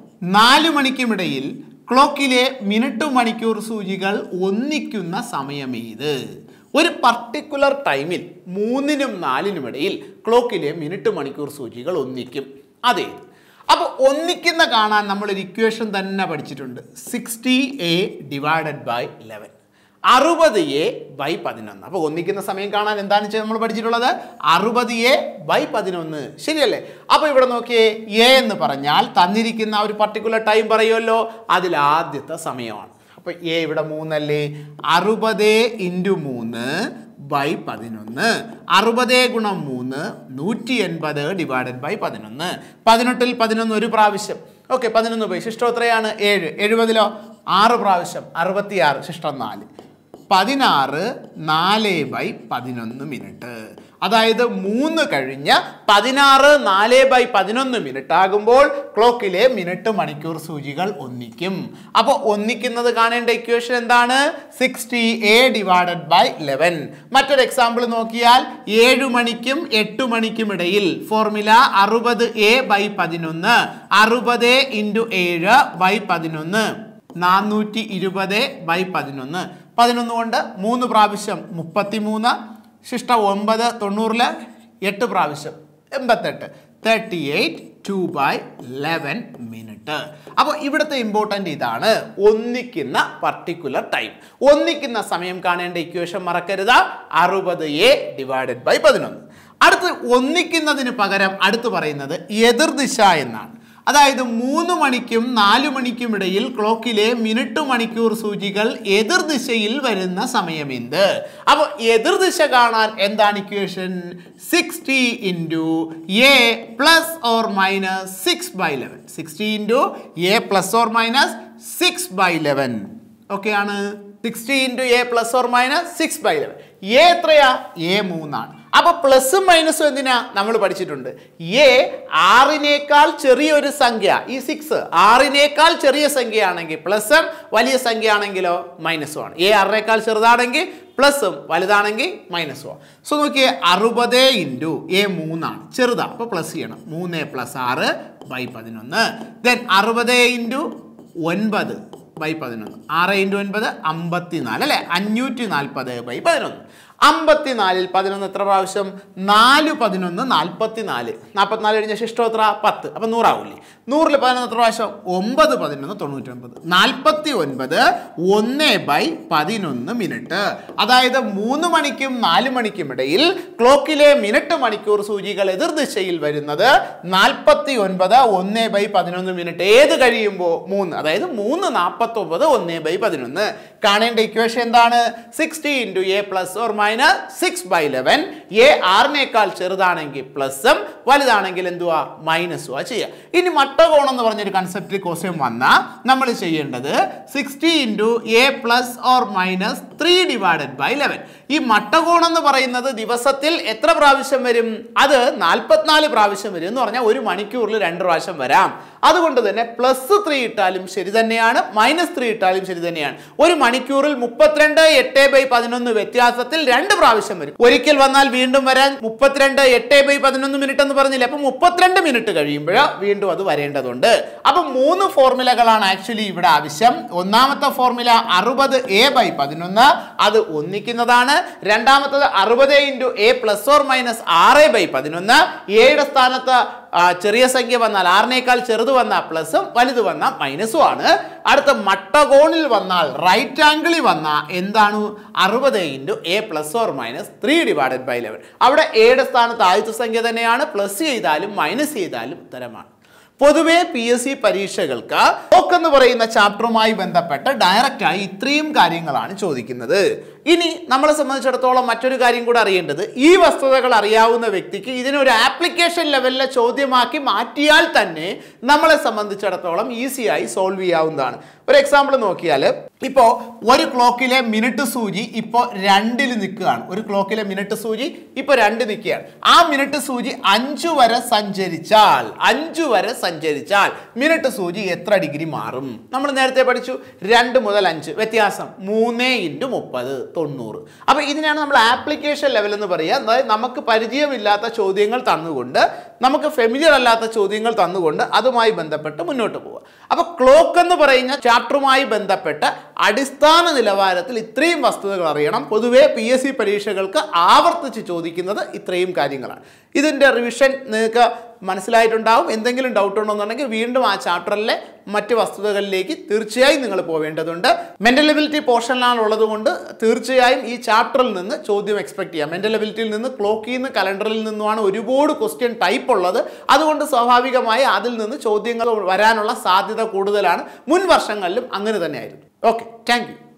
നാല് മണിക്കും ഇടയിൽ ക്ലോക്കിലെ മിനിറ്റ്, മണിക്കൂർ സൂചികൾ ഒന്നിക്കുന്ന സമയമേത്? ഒരു പർട്ടിക്കുലർ ടൈമിൽ മൂന്നിനും നാലിനും ഇടയിൽ ക്ലോക്കിലെ മിനിറ്റ്, മണിക്കൂർ സൂചികൾ ഒന്നിക്കും. അതെ. അപ്പോൾ ഒന്നിക്കുന്ന കാണാൻ നമ്മളൊരു ഇക്വേഷൻ തന്നെ പഠിച്ചിട്ടുണ്ട്. Sixty A divided by eleven. അറുപത് എ ബൈ പതിനൊന്ന്. അപ്പോൾ ഒന്നിക്കുന്ന സമയം കാണാൻ എന്താണ് നമ്മൾ പഠിച്ചിട്ടുള്ളത്? അറുപത് എ ബൈ പതിനൊന്ന്. ശരിയല്ലേ? അപ്പോൾ ഇവിടെ നോക്കിയേ, എ എന്ന് പറഞ്ഞാൽ തന്നിരിക്കുന്ന ഒരു പർട്ടിക്കുലർ ടൈം പറയുമല്ലോ, അതിൽ ആദ്യത്തെ സമയമാണ്. അപ്പോൾ എ ഇവിടെ മൂന്നല്ലേ? അറുപത് ഇൻറ്റു മൂന്ന് ബൈ പതിനൊന്ന്. അറുപത് ഗുണം മൂന്ന് നൂറ്റി എൺപത് ഡിവൈഡഡ് ബൈ പതിനൊന്ന്. പതിനെട്ടിൽ പതിനൊന്ന് ഒരു പ്രാവശ്യം. ഓക്കെ, പതിനൊന്ന് ബൈ ശിഷ്ടം എത്രയാണ്? ഏഴ്. എഴുപതിലോ ആറ് പ്രാവശ്യം, അറുപത്തിയാറ്. ശിഷ്ടം നാല്. പതിനാറ് നാല് ബൈ പതിനൊന്ന് മിനിറ്റ്. അതായത് മൂന്ന് കഴിഞ്ഞ് പതിനാറ് നാല് ബൈ പതിനൊന്ന് മിനിറ്റ് ആകുമ്പോൾ ക്ലോക്കിലെ മിനിറ്റ്, മണിക്കൂർ സൂചികൾ ഒന്നിക്കും. അപ്പോൾ ഒന്നിക്കുന്നത് കാണേണ്ട ഇക്വേഷൻ എന്താണ്? Sixty A divided by eleven. മറ്റൊരു എക്സാമ്പിൾ നോക്കിയാൽ ഏഴു മണിക്കും എട്ട് മണിക്കും ഇടയിൽ ഫോർമുല അറുപത് എ ബൈ പതിനൊന്ന്. അറുപത് ഇൻറ്റു ഏഴ് ബൈ പതിനൊന്ന്. നാനൂറ്റി ഇരുപത് ബൈ പതിനൊന്ന്. പതിനൊന്ന് കൊണ്ട് മൂന്ന് പ്രാവശ്യം മുപ്പത്തി മൂന്ന്. ശിഷ്ട ഒമ്പത്. തൊണ്ണൂറിൽ എട്ട് പ്രാവശ്യം എൺപത്തെട്ട്. Thirty eight two by eleven minute. അപ്പോൾ ഇവിടുത്തെ ഇമ്പോർട്ടൻ്റ് ഇതാണ്, ഒന്നിക്കുന്ന പർട്ടിക്കുലർ ടൈം. ഒന്നിക്കുന്ന സമയം കാണേണ്ട ഇക്വേഷൻ മറക്കരുത്, അറുപത് എ ഡിവൈഡഡ് ബൈ പതിനൊന്ന്. അടുത്ത് ഒന്നിക്കുന്നതിന് പകരം അടുത്ത് പറയുന്നത് എതിർദിശ എന്നാണ്. അതായത് മൂന്ന് മണിക്കും നാലു മണിക്കും ഇടയിൽ ക്ലോക്കിലെ മിനിറ്റ്, മണിക്കൂർ സൂചികൾ എതിർദിശയിൽ വരുന്ന സമയമെന്ത്? അപ്പോൾ എതിർദിശ കാണാൻ എന്താണ് equation? Sixty into A plus or minus six by eleven. Sixty into A plus or minus six by eleven. Okay ആണ്. Sixty into A plus or minus six by eleven. A എത്രയാ? A മൂന്നാണ്. അപ്പൊ പ്ലസും മൈനസും എന്തിനാ നമ്മൾ പഠിച്ചിട്ടുണ്ട്? A ആറിനേക്കാൾ ചെറിയൊരു സംഖ്യ, ഈ സിക്സ് ആറിനേക്കാൾ ചെറിയ സംഖ്യയാണെങ്കിൽ പ്ലസും, വലിയ സംഖ്യ ആണെങ്കിലോ മൈനസും ആണ്. എ ആറിനേക്കാൾ ചെറുതാണെങ്കിൽ പ്ലസും, വലുതാണെങ്കിൽ മൈനസും ആണ്. സോ നോക്കിയേ, അറുപത് ഇൻറ്റു എ മൂന്നാണ്, ചെറുതാണ്, അപ്പോൾ പ്ലസ് ചെയ്യണം. മൂന്ന് പ്ലസ് ആറ് ബൈ പതിനൊന്ന്. ദെൻ അറുപത് ഇൻറ്റു ഒൻപത് ബൈ പതിനൊന്ന്. ആറ് ഇൻറ്റു ഒൻപത് അമ്പത്തിനാല് അല്ലേ? അഞ്ഞൂറ്റി നാൽപ്പത് ബൈ പതിനൊന്ന്. അമ്പത്തിനാലിൽ പതിനൊന്ന് എത്ര പ്രാവശ്യം? നാല് പതിനൊന്ന് നാൽപ്പത്തിനാല്. നാൽപ്പത്തിനാല് കഴിഞ്ഞ ശിഷ്ടം എത്ര? പത്ത്. അപ്പം നൂറാവില്ലേ? നൂറിൽ പതിനൊന്ന് എത്ര പ്രാവശ്യം? ഒമ്പത് പതിനൊന്ന് തൊണ്ണൂറ്റി ഒൻപത്. നാൽപ്പത്തി ഒൻപത് ഒന്ന് ബൈ പതിനൊന്ന് മിനിറ്റ്. അതായത് മൂന്ന് മണിക്കും നാല് മണിക്കും ഇടയിൽ ക്ലോക്കിലെ മിനിറ്റ് മണിക്കൂർ സൂചികൾ എതിർദിശയിൽ വരുന്നത് നാൽപ്പത്തി ഒൻപത് ഒന്ന് ബൈ പതിനൊന്ന് മിനിറ്റ്. ഏത് കഴിയുമ്പോൾ? മൂന്ന്. അതായത് മൂന്ന് നാൽപ്പത്തി ഒമ്പത് ഒന്ന് ബൈ പതിനൊന്ന്. കാണേണ്ട ഇക്വേഷൻ എന്താണ്? Sixty into A plus or minus six by eleven. A ആറിനേക്കാൾ ചെറുതാണെങ്കിൽ പ്ലസും, വലുതാണെങ്കിൽ എന്തുവാ? മൈനസും ആ ചെയ്യുക. ഇനി മട്ടകോണം എന്ന് പറഞ്ഞൊരു കൺസെപ്റ്റ് ക്വസ്റ്റ്യൻ വന്നാൽ നമ്മൾ ചെയ്യേണ്ടത് sixty into A plus or minus three divided by eleven. ഈ മട്ടകോണം എന്ന് പറയുന്നത് ദിവസത്തിൽ എത്ര പ്രാവശ്യം വരും? അത് നാൽപ്പത്തിനാല് പ്രാവശ്യം വരും എന്ന് പറഞ്ഞാൽ ഒരു മണിക്കൂറിൽ രണ്ട് പ്രാവശ്യം വരാം. അതുകൊണ്ട് തന്നെ പ്ലസ് ത്രീ ഇട്ടാലും ശരി തന്നെയാണ്, മൈനസ് ത്രീ ഇട്ടാലും ശരി തന്നെയാണ്. ഒരു മണിക്കൂറിൽ മുപ്പത്തിരണ്ട് എട്ട് ബൈ പതിനൊന്ന് വ്യത്യാസത്തിൽ രണ്ട് പ്രാവശ്യം വരും. ഒരിക്കൽ വന്നാൽ വീണ്ടും വരാൻ മുപ്പത്തിരണ്ട് എട്ട് ബൈ പതിനൊന്ന് മിനിറ്റ് എന്ന് പറഞ്ഞില്ല. അപ്പൊ മുപ്പത്തിരണ്ട് മിനിറ്റ് കഴിയുമ്പോൾ വീണ്ടും അത് വരേണ്ടതുണ്ട്. അപ്പൊ മൂന്ന് ഫോർമുലകളാണ് ആക്ച്വലി ഇവിടെ ആവശ്യം. ഒന്നാമത്തെ ഫോർമുല അറുപത് എ ബൈ പതിനൊന്ന്, അത് ഒന്നിക്കുന്നതാണ്. രണ്ടാമത്തത് അറുപത് into A plus or minus ആറ് ബൈ പതിനൊന്ന്. എയുടെ സ്ഥാനത്ത് ചെറിയ സംഖ്യ വന്നാൽ ആറിനേക്കാൾ ചെറുത് വന്നാൽ പ്ലസും, വലുത് വന്നാൽ മൈനസും ആണ്. അടുത്ത മട്ടകോണിൽ വന്നാൽ റൈറ്റ് ആംഗിളിൽ വന്നാൽ എന്താണ്? അറുപത് into A plus or minus three divided by eleven. അവിടെ എയുടെ സ്ഥാനത്ത് ആദ്യത്തെ സംഖ്യ തന്നെയാണ്. പ്ലസ് ചെയ്താലും മൈനസ് ചെയ്താലും ഉത്തരമാണ്. പൊതുവെ പി എസ് സി പരീക്ഷകൾക്ക് ക്ലോക്ക് എന്ന് പറയുന്ന ചാപ്റ്ററുമായി ബന്ധപ്പെട്ട് ഡയറക്റ്റായി ഇത്രയും കാര്യങ്ങളാണ് ചോദിക്കുന്നത്. ഇനി നമ്മളെ സംബന്ധിച്ചിടത്തോളം മറ്റൊരു കാര്യം കൂടെ അറിയേണ്ടത്, ഈ വസ്തുതകൾ അറിയാവുന്ന വ്യക്തിക്ക് ഇതിനൊരു ആപ്ലിക്കേഷൻ ലെവലിലെ ചോദ്യമാക്കി മാറ്റിയാൽ തന്നെ നമ്മളെ സംബന്ധിച്ചിടത്തോളം ഈസിയായി സോൾവ് ചെയ്യാവുന്നതാണ്. ഒരു എക്സാമ്പിൾ നോക്കിയാൽ, ഇപ്പോൾ ഒരു ക്ലോക്കിലെ മിനിറ്റ് സൂചി ഇപ്പോൾ രണ്ടിൽ നിൽക്കുകയാണ്. ഒരു ക്ലോക്കിലെ മിനിറ്റ് സൂചി ഇപ്പോൾ രണ്ട് നിൽക്കുകയാണ്. ആ മിനിറ്റ് സൂചി അഞ്ചു വരെ സഞ്ചരിച്ചാൽ അഞ്ചു വരെ സഞ്ചരിച്ചാൽ മിനിറ്റ് സൂചി എത്ര ഡിഗ്രി മാറും? നമ്മൾ നേരത്തെ പഠിച്ചു, രണ്ട് മുതൽ അഞ്ച് വ്യത്യാസം മൂന്ന് ഇൻറ്റു മുപ്പത് തൊണ്ണൂറ്. അപ്പോൾ ഇതിനാണ് നമ്മൾ ആപ്ലിക്കേഷൻ ലെവൽ എന്ന് പറയുക. അതായത് നമുക്ക് പരിചയമില്ലാത്ത ചോദ്യങ്ങൾ തന്നുകൊണ്ട്, നമുക്ക് ഫെമിലിയർ അല്ലാത്ത ചോദ്യങ്ങൾ തന്നുകൊണ്ട് അതുമായി ബന്ധപ്പെട്ട് മുന്നോട്ട് പോവുക. അപ്പോൾ ക്ലോക്ക് എന്ന് പറയുന്ന ചാപ്റ്ററുമായി ബന്ധപ്പെട്ട് അടിസ്ഥാന നിലവാരത്തിൽ ഇത്രയും വസ്തുതകൾ അറിയണം. പൊതുവെ പി എസ് സി പരീക്ഷകൾക്ക് ആവർത്തിച്ച് ചോദിക്കുന്നത് ഇത്രയും കാര്യങ്ങളാണ്. ഇതിൻ്റെ റിവിഷൻ നിങ്ങൾക്ക് മനസ്സിലായിട്ടുണ്ടാവും. എന്തെങ്കിലും ഡൗട്ട് ഉണ്ടെന്നുണ്ടെങ്കിൽ വീണ്ടും ആ ചാപ്റ്ററിലെ മറ്റ് വസ്തുതകളിലേക്ക് തീർച്ചയായും നിങ്ങൾ പോവേണ്ടതുണ്ട്. മെൻ്റൽ എബിലിറ്റി പോർഷനിലാണ് ഉള്ളതുകൊണ്ട് തീർച്ചയായും ഈ ചാപ്റ്ററിൽ നിന്ന് ചോദ്യം എക്സ്പെക്ട് ചെയ്യാം. മെൻ്റൽ എബിലിറ്റിയിൽ നിന്ന്, ക്ലോക്കിൽ നിന്ന്, കലണ്ടറിൽ നിന്നുമാണ് ഒരുപാട് ക്വസ്റ്റ്യൻ ടൈപ്പ് ഉള്ളത്. അതുകൊണ്ട് സ്വാഭാവികമായി അതിൽ നിന്ന് ചോദ്യങ്ങൾ വരാനുള്ള സാധ്യത കൂടുതലാണ്. മുൻ വർഷങ്ങളിലും അങ്ങനെ തന്നെയായിരുന്നു. Okay, thank U.